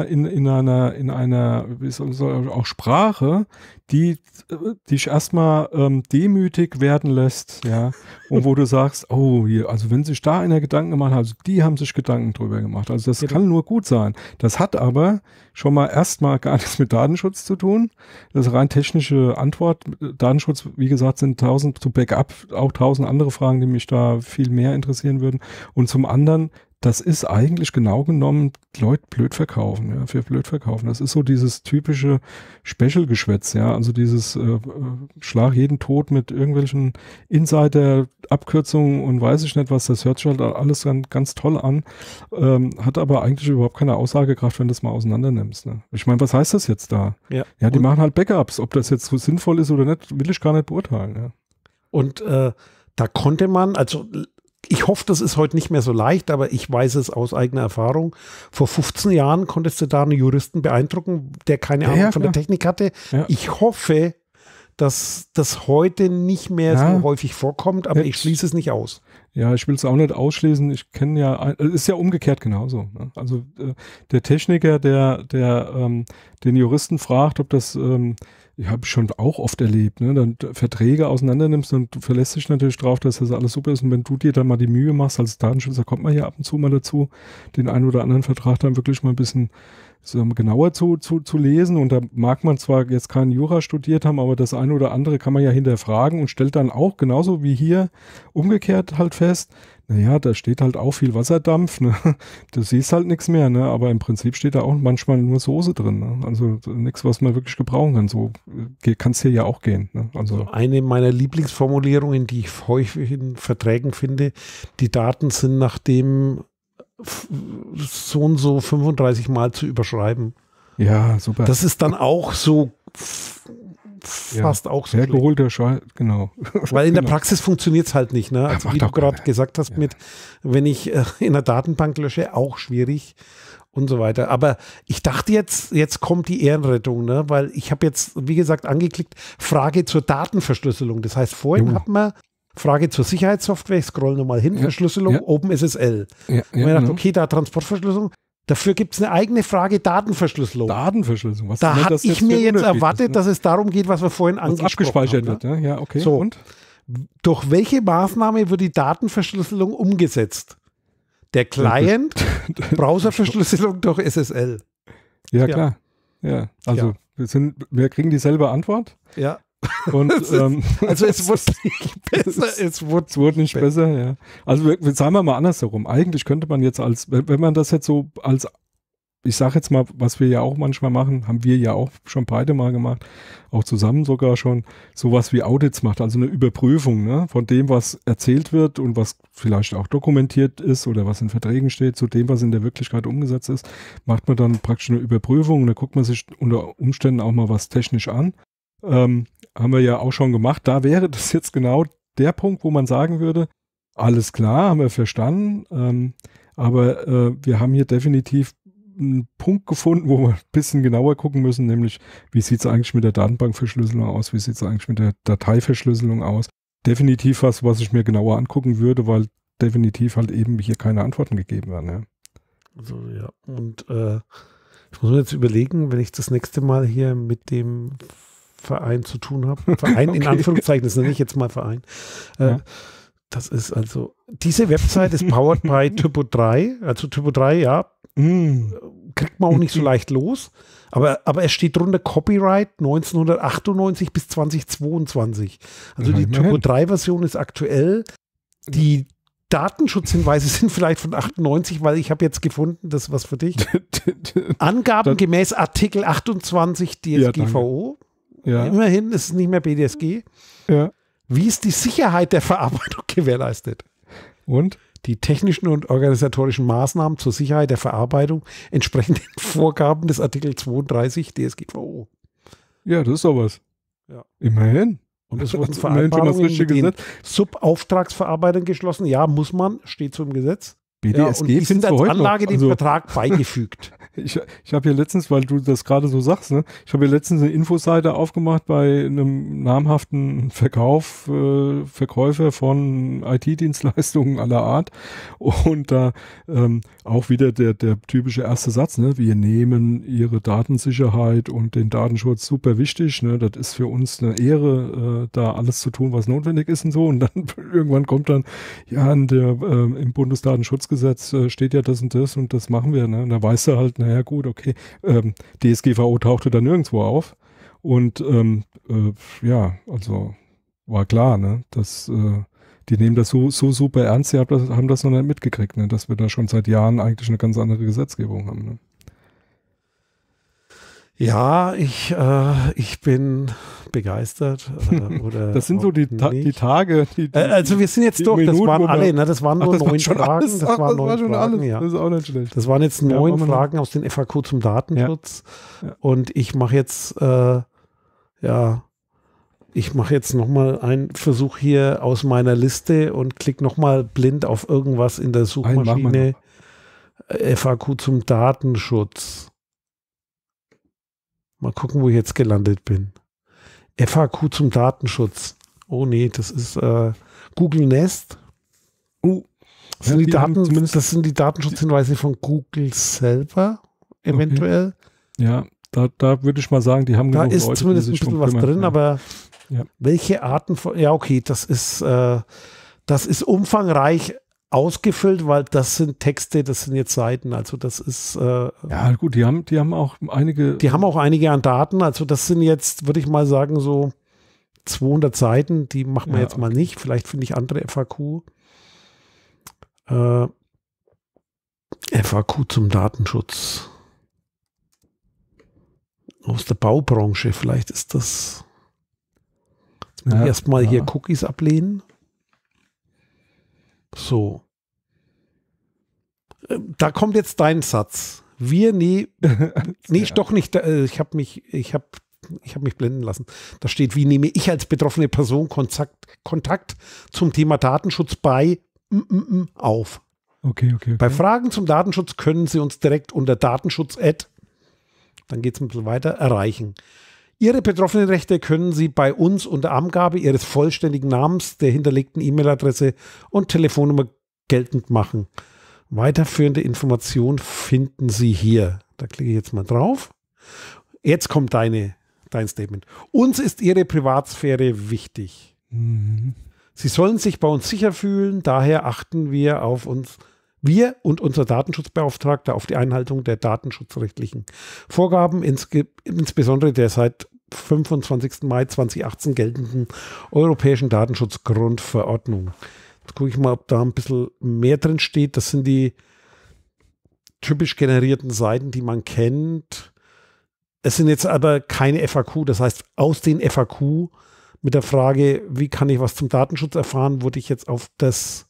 einer wie soll auch Sprache, die dich erstmal demütig werden lässt, ja, und wo du sagst, oh, hier, also wenn sich da einer Gedanken gemacht hat, also die haben sich Gedanken drüber gemacht, also das kann nur gut sein. Das hat aber schon mal erstmal gar nichts mit Datenschutz zu tun. Das ist rein technische Antwort. Datenschutz, wie gesagt, sind 1000 zu Backup, auch 1000 andere Fragen, die mich da viel mehr interessieren würden. Und zum anderen, das ist eigentlich genau genommen Leute blöd verkaufen, ja, für blöd verkaufen. Das ist so dieses typische Special-Geschwätz, ja, also dieses Schlag jeden tot mit irgendwelchen Insider-Abkürzungen und weiß ich nicht was, das hört sich halt alles dann ganz toll an, hat aber eigentlich überhaupt keine Aussagekraft, wenn du das mal auseinander nimmst. Ne? Ich meine, was heißt das jetzt da? Ja, die machen halt Backups. Ob das jetzt so sinnvoll ist oder nicht, will ich gar nicht beurteilen. Ja. Und da konnte man, also ich hoffe, das ist heute nicht mehr so leicht, aber ich weiß es aus eigener Erfahrung. Vor 15 Jahren konntest du da einen Juristen beeindrucken, der keine Ahnung von der Technik hatte. Ja. Ich hoffe, dass das heute nicht mehr so häufig vorkommt, aber ich schließe es nicht aus. Ja, ich will es auch nicht ausschließen. Ich kenne ja, ist ja umgekehrt genauso. Ne? Also der Techniker, der den Juristen fragt, ob das habe ich schon auch oft erlebt, ne? Dann Verträge auseinander nimmst und du verlässt dich natürlich drauf, dass das alles super ist. Und wenn du dir dann mal die Mühe machst, als Datenschützer kommt man ja ab und zu mal dazu, den einen oder anderen Vertrag dann wirklich mal ein bisschen genauer zu lesen. Und da mag man zwar jetzt keinen Jura studiert haben, aber das eine oder andere kann man ja hinterfragen und stellt dann auch genauso wie hier umgekehrt halt fest, naja, da steht halt auch viel Wasserdampf, ne? Du siehst halt nichts mehr, ne? Aber im Prinzip steht da auch manchmal nur Soße drin, ne? Also nichts, was man wirklich gebrauchen kann. So kann es hier ja auch gehen. Ne? Also eine meiner Lieblingsformulierungen, die ich häufig in Verträgen finde, die Daten sind nach dem so und so 35 Mal zu überschreiben. Ja, super. Das ist dann auch so fast auch so. Hergeholter Scheiß, genau. Weil in der Praxis funktioniert es halt nicht. Ne? Also wie du gerade gesagt hast, mit wenn ich in der Datenbank lösche, auch schwierig und so weiter. Aber ich dachte jetzt kommt die Ehrenrettung, ne? Weil ich habe jetzt, wie gesagt, angeklickt, Frage zur Datenverschlüsselung. Das heißt, vorhin hatten wir Frage zur Sicherheitssoftware, ich scroll nochmal hin, Verschlüsselung, OpenSSL. Und ich dachte, okay, da Transportverschlüsselung. Dafür gibt es eine eigene Frage, Datenverschlüsselung. Datenverschlüsselung, was da hatte ich mir jetzt erwartet, dass es darum geht, was wir vorhin angesprochen haben. Abgespeichert wird, ne? Ja, okay. So. Und? Durch welche Maßnahme wird die Datenverschlüsselung umgesetzt? Der Client, Browserverschlüsselung durch SSL. Ja, klar. Ja, also wir kriegen dieselbe Antwort. Ja. Und, also es wurde nicht besser. Es wurde nicht besser, ja. Also sagen wir mal andersherum. Eigentlich könnte man jetzt wenn man das jetzt so als, ich sage jetzt mal, was wir ja auch manchmal machen, haben wir ja auch schon beide mal gemacht, auch zusammen sogar schon, sowas wie Audits macht, also eine Überprüfung, ne, von dem, was erzählt wird und was vielleicht auch dokumentiert ist oder was in Verträgen steht, zu dem, was in der Wirklichkeit umgesetzt ist, macht man dann praktisch eine Überprüfung und dann guckt man sich unter Umständen auch mal was technisch an. Haben wir ja auch schon gemacht. Da wäre das jetzt genau der Punkt, wo man sagen würde, alles klar, haben wir verstanden, aber wir haben hier definitiv einen Punkt gefunden, wo wir ein bisschen genauer gucken müssen, nämlich wie sieht es eigentlich mit der Datenbankverschlüsselung aus, wie sieht es eigentlich mit der Dateiverschlüsselung aus. Definitiv was ich mir genauer angucken würde, weil definitiv halt eben hier keine Antworten gegeben werden. Ja. Also ja, und ich muss mir jetzt überlegen, wenn ich das nächste Mal hier mit dem Verein zu tun habe. Verein in Anführungszeichen, das nenne ich jetzt mal Verein. Das ist also, diese Website ist powered by Typo 3. Also Typo 3, kriegt man auch nicht so leicht los. Aber es steht drunter Copyright 1998 bis 2022. Also die Typo 3 Version ist aktuell. Die Datenschutzhinweise sind vielleicht von 98, weil ich habe jetzt gefunden, das ist was für dich. Angaben gemäß Artikel 28 DSGVO. Ja. Immerhin ist es nicht mehr BDSG. Ja. Wie ist die Sicherheit der Verarbeitung gewährleistet? Und? Die technischen und organisatorischen Maßnahmen zur Sicherheit der Verarbeitung entsprechen den Vorgaben des Artikel 32 DSGVO. Ja, das ist sowas. Ja. Immerhin. Und es wurden Vereinbarungen mit den Subauftragsverarbeitern geschlossen. Ja, muss man, steht so im Gesetz. BDSG und die sind als Anlage dem Vertrag beigefügt. Ich habe hier letztens, weil du das gerade so sagst, ne, ich habe hier letztens eine Infoseite aufgemacht bei einem namhaften Verkäufer von IT-Dienstleistungen aller Art und da auch wieder der typische erste Satz, ne, wir nehmen Ihre Datensicherheit und den Datenschutz super wichtig, ne, das ist für uns eine Ehre, da alles zu tun, was notwendig ist und so, und dann irgendwann kommt dann, ja, im Bundesdatenschutzgesetz steht ja das und das machen wir, ne, und da weißt du halt, naja gut, okay, DSGVO tauchte da nirgendwo auf und ja, also war klar, ne, dass die nehmen das so super ernst, haben das noch nicht mitgekriegt, ne, dass wir da schon seit Jahren eigentlich eine ganz andere Gesetzgebung haben. Ne. Ja, ich bin begeistert. Oder das sind so die Tage. Also wir sind jetzt durch, Minuten, das waren alle, ne? Das waren nur 9 Fragen. Das war schon alles. Ja. Das ist auch nicht schlecht. Das waren jetzt 9 Fragen aus den FAQ zum Datenschutz. Ja. Und ich mache jetzt, nochmal einen Versuch hier aus meiner Liste und klicke nochmal blind auf irgendwas in der Suchmaschine. FAQ zum Datenschutz. Mal gucken, wo ich jetzt gelandet bin. FAQ zum Datenschutz. Oh nee, das ist Google Nest. Das sind die Datenschutzhinweise von Google selber, eventuell. Okay. Ja, da würde ich mal sagen, die haben da genug Leute. Da ist zumindest ein bisschen was drin, aber welche Arten von, ja okay, das ist umfangreich ausgefüllt, weil das sind Texte, das sind jetzt Seiten, also das ist ja gut, die haben auch einige an Daten, also das sind jetzt, würde ich mal sagen, so 200 Seiten, die machen wir jetzt mal nicht, vielleicht finde ich andere FAQ. FAQ zum Datenschutz aus der Baubranche, vielleicht ist das erstmal hier Cookies ablehnen. So. Da kommt jetzt dein Satz. Doch nicht. Ich habe mich blenden lassen. Da steht, wie nehme ich als betroffene Person Kontakt zum Thema Datenschutz bei auf. Okay. Bei Fragen zum Datenschutz können Sie uns direkt unter Datenschutz@ dann geht es ein bisschen weiter, erreichen. Ihre betroffenen Rechte können Sie bei uns unter Angabe Ihres vollständigen Namens, der hinterlegten E-Mail-Adresse und Telefonnummer geltend machen. Weiterführende Informationen finden Sie hier. Da klicke ich jetzt mal drauf. Jetzt kommt dein Statement. Uns ist Ihre Privatsphäre wichtig. Mhm. Sie sollen sich bei uns sicher fühlen, daher achten wir auf uns. Wir und unser Datenschutzbeauftragter auf die Einhaltung der datenschutzrechtlichen Vorgaben, insbesondere der seit 25. Mai 2018 geltenden Europäischen Datenschutzgrundverordnung. Jetzt gucke ich mal, ob da ein bisschen mehr drin steht. Das sind die typisch generierten Seiten, die man kennt. Es sind jetzt aber keine FAQ. Das heißt, aus den FAQ mit der Frage, wie kann ich was zum Datenschutz erfahren, wurde ich jetzt auf das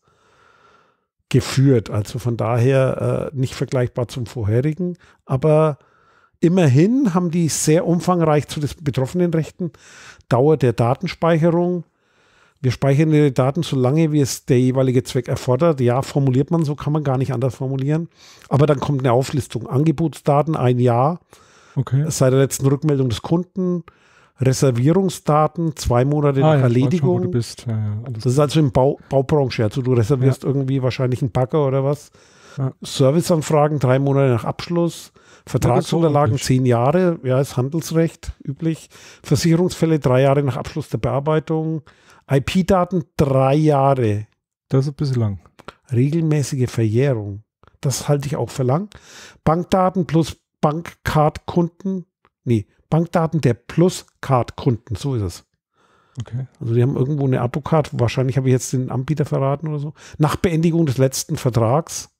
geführt. Also von daher nicht vergleichbar zum vorherigen. Aber immerhin haben die sehr umfangreich zu den betroffenen Rechten. Dauer der Datenspeicherung. Wir speichern Ihre Daten so lange, wie es der jeweilige Zweck erfordert. Ja, formuliert man so, kann man gar nicht anders formulieren. Aber dann kommt eine Auflistung. Angebotsdaten 1 Jahr. Okay. Seit der letzten Rückmeldung des Kunden. Reservierungsdaten 2 Monate nach Erledigung. Schon, wo du bist. Das ist also in Baubranche. Also du reservierst irgendwie wahrscheinlich einen Bagger oder was. Ja. Serviceanfragen 3 Monate nach Abschluss. Vertragsunterlagen 10 Jahre. Ja, ist Handelsrecht üblich. Versicherungsfälle 3 Jahre nach Abschluss der Bearbeitung. IP-Daten 3 Jahre. Das ist ein bisschen lang. Regelmäßige Verjährung. Das halte ich auch für lang. Bankdaten plus Bankcard-Kunden. Nee, Bankdaten der Plus-Card-Kunden, so ist es. Okay. Also die haben irgendwo eine Abo-Card, wahrscheinlich habe ich jetzt den Anbieter verraten oder so. Nach Beendigung des letzten Vertrags,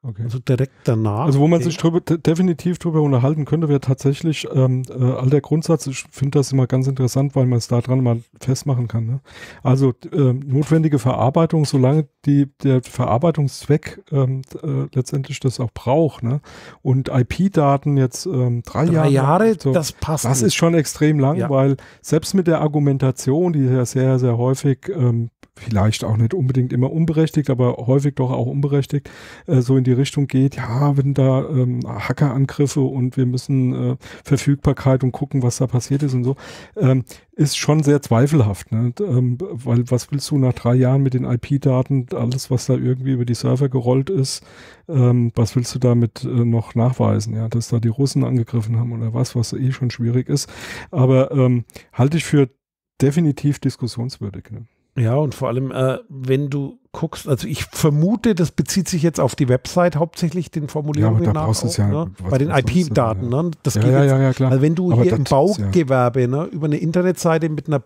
Okay. Also direkt danach. Also wo man sich definitiv drüber unterhalten könnte, wäre tatsächlich all der Grundsatz. Ich finde das immer ganz interessant, weil man es daran mal festmachen kann. Ne? Also notwendige Verarbeitung, solange der Verarbeitungszweck letztendlich das auch braucht. Ne? Und IP-Daten jetzt 3 Jahre, so, das passt. Das ist schon extrem lang, weil selbst mit der Argumentation, die ja sehr, sehr häufig vielleicht auch nicht unbedingt immer unberechtigt, aber häufig doch auch unberechtigt, so in die Richtung geht, ja, wenn da Hackerangriffe und wir müssen Verfügbarkeit und gucken, was da passiert ist und so, ist schon sehr zweifelhaft, ne? Weil was willst du nach 3 Jahren mit den IP-Daten, alles, was da irgendwie über die Server gerollt ist, was willst du damit noch nachweisen, ja, dass da die Russen angegriffen haben oder was eh schon schwierig ist, aber halte ich für definitiv diskussionswürdig, ne? Ja, und vor allem, wenn du guckst, also ich vermute, das bezieht sich jetzt auf die Website hauptsächlich, den Formulierungen nach. Bei den IP-Daten, ne? Das geht jetzt, klar. Weil wenn du hier im Baugewerbe, ne, über eine Internetseite mit einer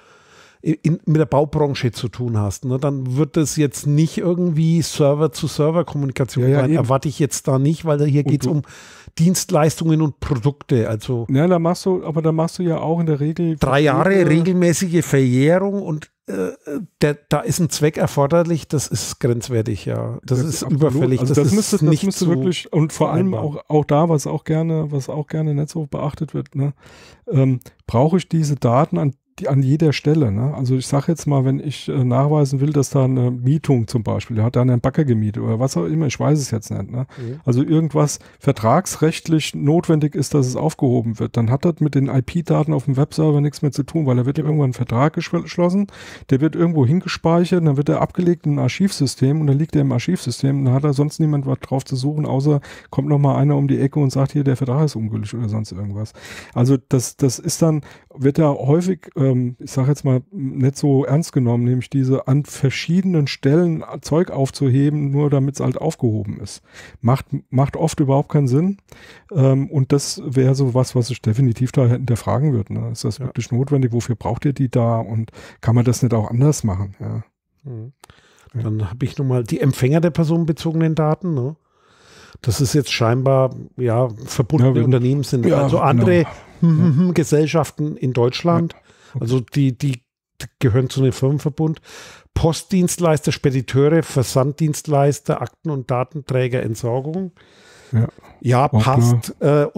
mit der Baubranche zu tun hast, ne, dann wird das jetzt nicht irgendwie Server-zu-Server-Kommunikation sein. Erwarte ich jetzt da nicht, weil hier geht es um Dienstleistungen und Produkte. Also ja, da machst du ja auch in der Regel 3 Jahre regelmäßige Verjährung und da ist ein Zweck erforderlich, das ist grenzwertig, ja. Das ist absolut überfällig. Also das müsste wirklich, und vor allem auch da, was auch gerne nicht so beachtet wird, ne, brauche ich diese Daten an jeder Stelle, ne? Also ich sage jetzt mal, wenn ich nachweisen will, dass da eine Mietung zum Beispiel, der hat da einen Bagger gemietet oder was auch immer, ich weiß es jetzt nicht, ne? Also irgendwas vertragsrechtlich notwendig ist, dass es aufgehoben wird, dann hat das mit den IP-Daten auf dem Webserver nichts mehr zu tun, weil da wird irgendwann ein Vertrag geschlossen, der wird irgendwo hingespeichert, dann wird er abgelegt in ein Archivsystem und dann liegt er im Archivsystem und dann hat da sonst niemand was drauf zu suchen, außer kommt nochmal einer um die Ecke und sagt, hier, der Vertrag ist ungültig oder sonst irgendwas. Also das ist dann, wird da häufig ich sage jetzt mal, nicht so ernst genommen, nämlich diese an verschiedenen Stellen Zeug aufzuheben, nur damit es halt aufgehoben ist. Macht oft überhaupt keinen Sinn. Und das wäre so was ich definitiv da hinterfragen würde. Ne? Ist das wirklich notwendig? Wofür braucht ihr die da? Und kann man das nicht auch anders machen? Ja. Dann habe ich nochmal die Empfänger der personenbezogenen Daten. Ne? Das ist jetzt scheinbar, verbundene Unternehmen sind. Also andere Gesellschaften in Deutschland. Also die gehören zu einem Firmenverbund. Postdienstleister, Spediteure, Versanddienstleister, Akten- und Datenträger, Entsorgung. Ja, passt.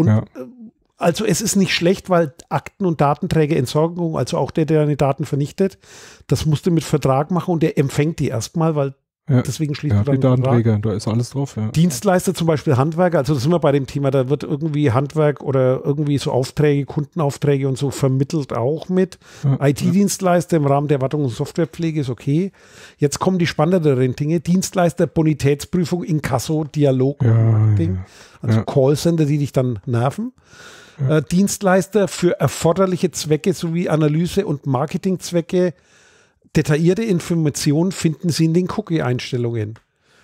Also es ist nicht schlecht, weil Akten- und Datenträger, Entsorgung, also auch der deine Daten vernichtet, das musst du mit Vertrag machen und der empfängt die erstmal, weil deswegen schließt du dann die Datenträger, da ist alles drauf. Ja. Dienstleister, zum Beispiel Handwerker, also das sind wir bei dem Thema, da wird irgendwie Handwerk oder irgendwie so Aufträge, Kundenaufträge und so vermittelt auch mit. IT-Dienstleister im Rahmen der Wartung und Softwarepflege ist okay. Jetzt kommen die spannenderen Dinge. Dienstleister, Bonitätsprüfung, Inkasso, Dialog, also Callcenter, die dich dann nerven. Dienstleister für erforderliche Zwecke sowie Analyse- und Marketingzwecke. Detaillierte Informationen finden Sie in den Cookie-Einstellungen.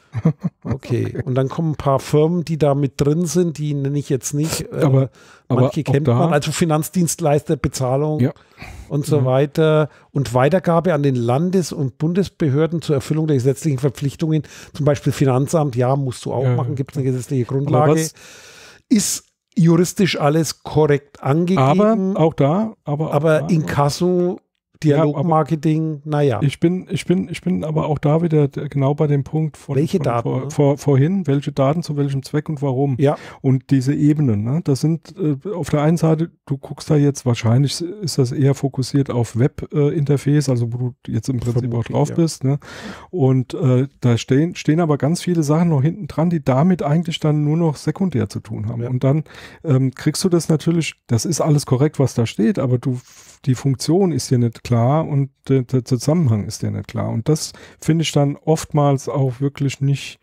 Okay, und dann kommen ein paar Firmen, die da mit drin sind, die nenne ich jetzt nicht. Aber manche kennt man, also Finanzdienstleister, Bezahlung und so weiter. Und Weitergabe an den Landes- und Bundesbehörden zur Erfüllung der gesetzlichen Verpflichtungen, zum Beispiel Finanzamt, musst du auch machen, gibt es eine gesetzliche Grundlage. Ist juristisch alles korrekt angegeben. Aber Inkasso, Dialogmarketing, Ich bin aber auch da wieder genau bei dem Punkt von vorhin, welche Daten zu welchem Zweck und warum. Ja. Und diese Ebenen, ne? Das sind auf der einen Seite, du guckst da jetzt, wahrscheinlich ist das eher fokussiert auf Web-Interface, also wo du jetzt im Prinzip auch drauf bist. Ne? Und da stehen aber ganz viele Sachen noch hinten dran, die damit eigentlich dann nur noch sekundär zu tun haben. Ja. Und dann kriegst du das natürlich, das ist alles korrekt, was da steht, aber die Funktion ist dir nicht klar und der Zusammenhang ist dir nicht klar. Und das finde ich dann oftmals auch wirklich nicht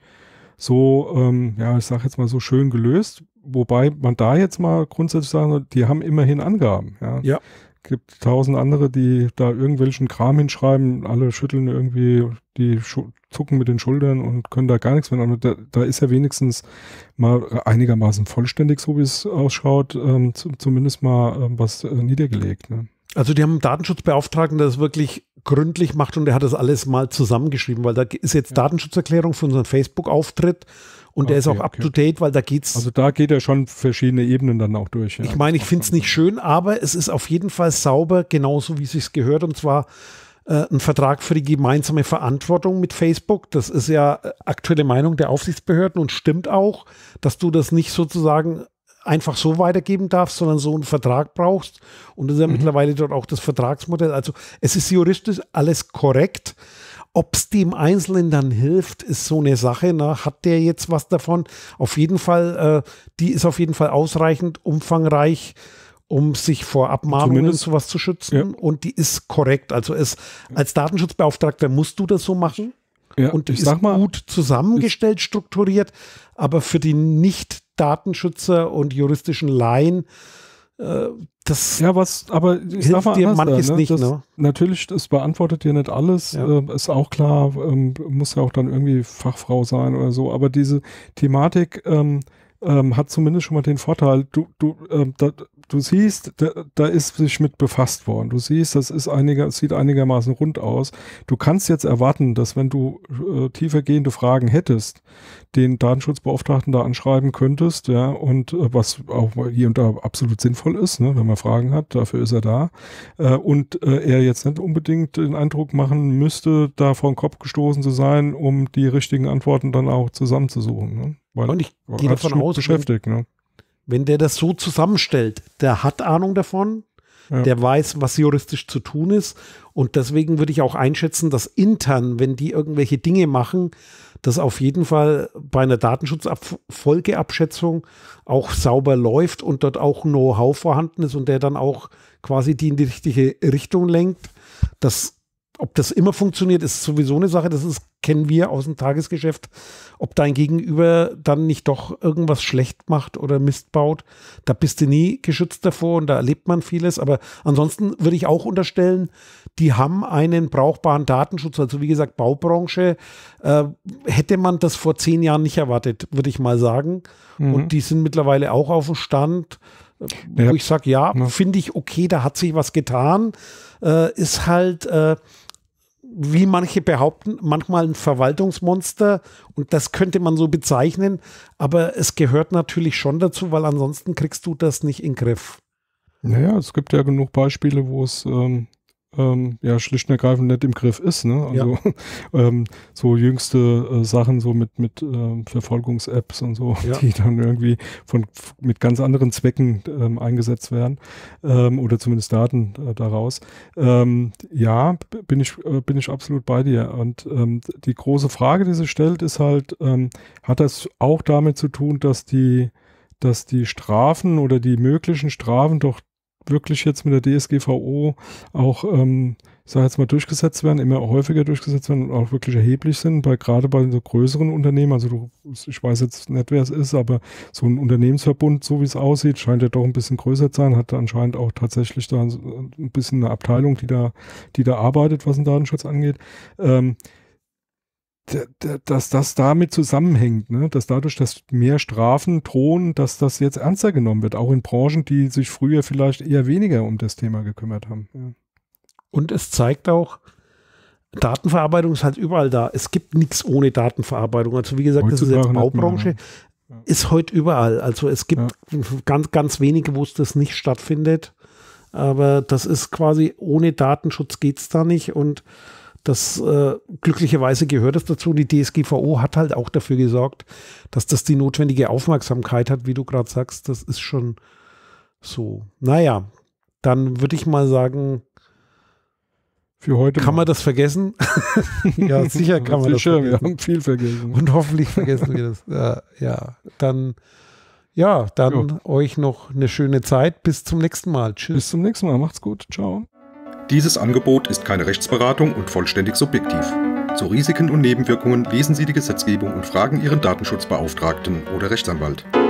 so, ich sage jetzt mal so schön gelöst. Wobei man da jetzt mal grundsätzlich sagen soll, die haben immerhin Angaben. Ja. Gibt 1000 andere, die da irgendwelchen Kram hinschreiben, alle schütteln irgendwie, die zucken mit den Schultern und können da gar nichts mehr. Aber da ist ja wenigstens mal einigermaßen vollständig, so wie es ausschaut, zumindest mal was niedergelegt. Ne? Also die haben einen Datenschutzbeauftragten, das ist wirklich gründlich macht und er hat das alles mal zusammengeschrieben, weil da ist jetzt Datenschutzerklärung für unseren Facebook-Auftritt und der ist auch up-to-date, weil da geht's. Also da geht er schon verschiedene Ebenen dann auch durch. Ja. Ich meine, ich finde es nicht schön, aber es ist auf jeden Fall sauber, genauso wie es sich gehört, und zwar ein Vertrag für die gemeinsame Verantwortung mit Facebook. Das ist ja aktuelle Meinung der Aufsichtsbehörden und stimmt auch, dass du das nicht sozusagen einfach so weitergeben darfst, sondern so einen Vertrag brauchst. Und das ist ja mittlerweile dort auch das Vertragsmodell. Also es ist juristisch alles korrekt. Ob es dem Einzelnen dann hilft, ist so eine Sache. Ne? Hat der jetzt was davon? Auf jeden Fall, die ist auf jeden Fall ausreichend umfangreich, um sich vor Abmahnungen und sowas zu schützen. Ja. Und die ist korrekt. Also als Datenschutzbeauftragter musst du das so machen. Ja, und die ist gut zusammengestellt, strukturiert. Aber für die Nicht-Datenschützer und juristischen Laien, das aber ich sag mal dir manches nicht. Ne? Natürlich, das beantwortet dir nicht alles. Ist auch klar, muss ja auch dann irgendwie Fachfrau sein oder so. Aber diese Thematik hat zumindest schon mal den Vorteil, du siehst, da ist sich mit befasst worden. Du siehst, das sieht einigermaßen rund aus. Du kannst jetzt erwarten, dass wenn du tiefergehende Fragen hättest, den Datenschutzbeauftragten da anschreiben könntest, ja, und was auch hier und da absolut sinnvoll ist, ne, wenn man Fragen hat, dafür ist er da. Und er jetzt nicht unbedingt den Eindruck machen müsste, da vor den Kopf gestoßen zu sein, um die richtigen Antworten dann auch zusammenzusuchen. Ne? Weil und ich gehe davon aus, wenn der das so zusammenstellt, der hat Ahnung davon, der weiß, was juristisch zu tun ist, und deswegen würde ich auch einschätzen, dass intern, wenn die irgendwelche Dinge machen, das auf jeden Fall bei einer Datenschutzfolgeabschätzung auch sauber läuft und dort auch Know-how vorhanden ist und der dann auch quasi die in die richtige Richtung lenkt. Ob das immer funktioniert, ist sowieso eine Sache, kennen wir aus dem Tagesgeschäft. Ob dein Gegenüber dann nicht doch irgendwas schlecht macht oder Mist baut, da bist du nie geschützt davor und da erlebt man vieles. Aber ansonsten würde ich auch unterstellen, die haben einen brauchbaren Datenschutz. Also wie gesagt, Baubranche, hätte man das vor 10 Jahren nicht erwartet, würde ich mal sagen. Und die sind mittlerweile auch auf dem Stand, wo ich sage, finde ich okay, da hat sich was getan. Ist halt wie manche behaupten, manchmal ein Verwaltungsmonster, und das könnte man so bezeichnen, aber es gehört natürlich schon dazu, weil ansonsten kriegst du das nicht in den Griff. Naja, es gibt ja genug Beispiele, wo es schlicht und ergreifend nicht im Griff ist. Ne? Also so jüngste Sachen so mit Verfolgungs-Apps und so, die dann irgendwie mit ganz anderen Zwecken eingesetzt werden oder zumindest Daten daraus. Bin ich absolut bei dir. Und die große Frage, die sich stellt, ist halt, hat das auch damit zu tun, dass die Strafen oder die möglichen Strafen doch wirklich jetzt mit der DSGVO auch, ich sage jetzt mal, durchgesetzt werden, immer häufiger durchgesetzt werden und auch wirklich erheblich sind, gerade bei so größeren Unternehmen. Also ich weiß jetzt nicht, wer es ist, aber so ein Unternehmensverbund, so wie es aussieht, scheint ja doch ein bisschen größer zu sein, hat anscheinend auch tatsächlich da ein bisschen eine Abteilung, die da arbeitet, was den Datenschutz angeht. Dass das damit zusammenhängt, ne? Dass dadurch, dass mehr Strafen drohen, dass das jetzt ernster genommen wird, auch in Branchen, die sich früher vielleicht eher weniger um das Thema gekümmert haben. Ja. Und es zeigt auch, Datenverarbeitung ist halt überall da. Es gibt nichts ohne Datenverarbeitung. Also wie gesagt, das ist jetzt Baubranche, ist heute überall. Also es gibt ganz, ganz wenige, wo es das nicht stattfindet. Aber das ist quasi, ohne Datenschutz geht es da nicht, und das glücklicherweise gehört es dazu. Die DSGVO hat halt auch dafür gesorgt, dass das die notwendige Aufmerksamkeit hat, wie du gerade sagst. Das ist schon so. Naja, dann würde ich mal sagen, für heute kann man das vergessen? Ja, sicher kann man das vergessen. Wir haben viel vergessen. Und hoffentlich vergessen wir das. Dann euch noch eine schöne Zeit. Bis zum nächsten Mal. Tschüss. Bis zum nächsten Mal. Macht's gut. Ciao. Dieses Angebot ist keine Rechtsberatung und vollständig subjektiv. Zu Risiken und Nebenwirkungen lesen Sie die Gesetzgebung und fragen Ihren Datenschutzbeauftragten oder Rechtsanwalt.